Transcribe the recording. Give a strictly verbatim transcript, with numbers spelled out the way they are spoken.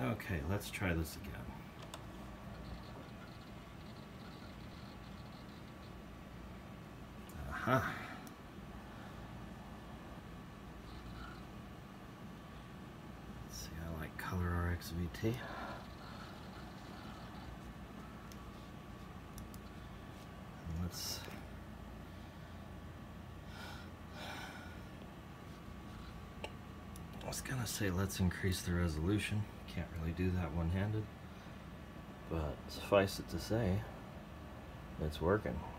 Okay, let's try this again. Uh-huh. Let's see, I like Color R X V T. Let's I was gonna say let's increase the resolution. Can't really do that one-handed, but suffice it to say, it's working.